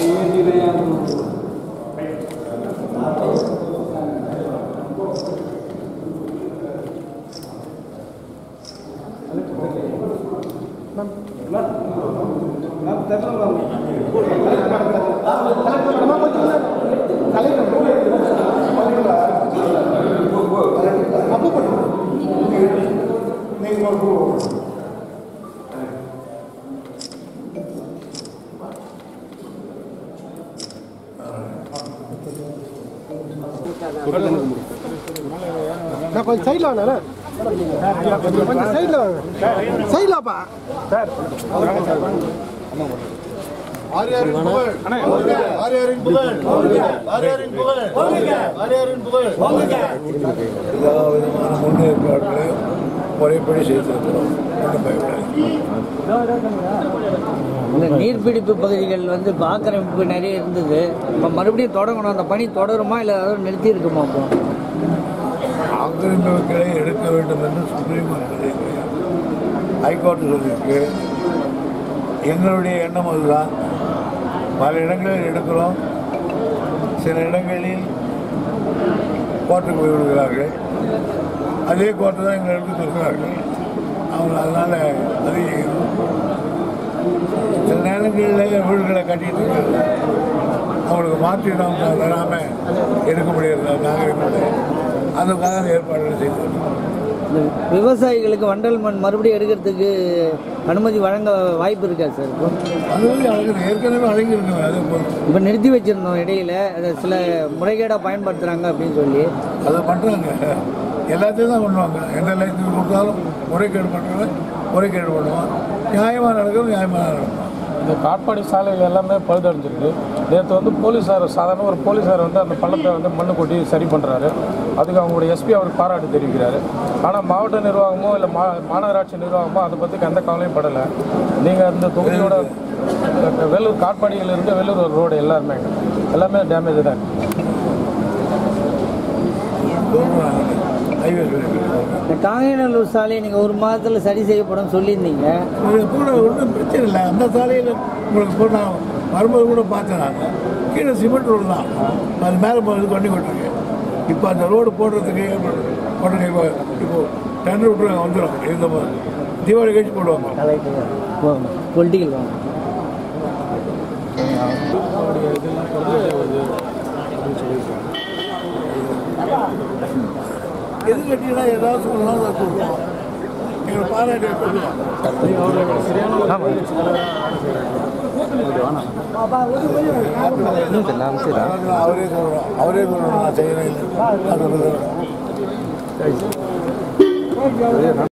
நான் கொஞ்சம் சைடில் வாங்க கொஞ்சம் சைடில் வாங்க சைடில் வாப்பா சார் முன்னேற்பாடுகளை முறைப்படி செய்திருக்கிறோம். இந்த நீர்பிடிப்பு பகுதிகள் வந்து ஆக்கிரமிப்பு நிறைய இருந்தது. இப்போ மறுபடியும் தொடங்கணும். அந்த பணி தொடருமா இல்லை அதாவது நிறுத்தி இருக்குமா? அப்போ ஆக்கிரமிப்புகளை எடுக்க வேண்டும் என்று சுப்ரீம் கோர்ட் ஹைகோர்ட்டு சொல்லியிருக்கு. எங்களுடைய எண்ணம் அதுதான். பல இடங்களில் எடுக்கிறோம், சில இடங்களில் கோர்ட்டுக்கு போய்விடுகிறார்கள். அதே கோர்ட்டு தான் எங்களுக்கு சொல்கிறார்கள். அவங்க அதனால் அது சில நேரங்களில் வீடுகளை கட்டிட்டு இருக்காங்க. அவங்களுக்கு மாற்றிடம் தராமல் எடுக்க முடியாது. நாங்கள் அதுக்காக ஏற்பாடுகள் செய்து விவசாயிகளுக்கு வண்டல் மண் மறுபடியும் எடுக்கிறதுக்கு அனுமதி வழங்க வாய்ப்பு இருக்கா சார்? அனுமதி ஏற்கனவே வழங்கியிருக்கோம். அது இப்போ நிறுத்தி வச்சிருந்தோம் இடையில. அதை சில முறைகேடாக பயன்படுத்துகிறாங்க அப்படின்னு சொல்லி அதை பண்ணுறாங்க. எல்லாத்தையும் தான் பண்ணுவாங்க. எந்த லைசன்ஸ் கொடுத்தாலும் முறைகேடு பண்ணுறவங்க முறைகேடு பண்ணுவான். நியாயமாக நடக்கிறது நியாயமாக நடக்கும். இந்த காட்பாடி சாலையில் எல்லாமே பழுதடைஞ்சிருக்கு. நேற்று வந்து போலீஸார் சாதாரண ஒரு போலீஸார் வந்து அந்த பள்ளத்தை வந்து மண்ணு கொட்டி சரி பண்ணுறாரு. அதுக்கு அவங்களுடைய எஸ்பி அவருக்கு பாராட்டு தெரிவிக்கிறாரு. ஆனால் மாவட்ட நிர்வாகமோ இல்லை மாநகராட்சி நிர்வாகமோ அதை பற்றி எந்த கவலையும் படலை. நீங்கள் அந்த தொகுதியோட வேலூர் காட்பாடியிலிருந்து வேலூர் ரோடு எல்லாமே டேமேஜ் தான் இந்த காங்கேயநல்லூர் சாலையை நீங்கள் ஒரு மாதத்தில் சரி செய்யப்படும் சொல்லியிருந்தீங்க. கூட ஒன்றும் பிரச்சனை இல்லை. அந்த சாலையில் உங்களுக்கு போனால் வரும்போது கூட பார்த்தேன். நாங்கள் கீழே சிமெண்ட் ரோடு தான், அது மேலே இது பண்ணி கொண்டிருக்கேன். இப்போ அந்த ரோடு போடுறதுக்கு இப்போ டெண்டர் விட்டு வந்துடும். இந்த தீபாவளி கழிச்சு போடுவாங்க. பொலிட்டிக்கல் வாங்க எது கட்டினா ஏதாவது சொல்லலாம், அதை சொல்லுவோம். எங்களை பாராட்டி சொல்லுவோம். அவரே சொல்லணும் நான் செய்யறேன்.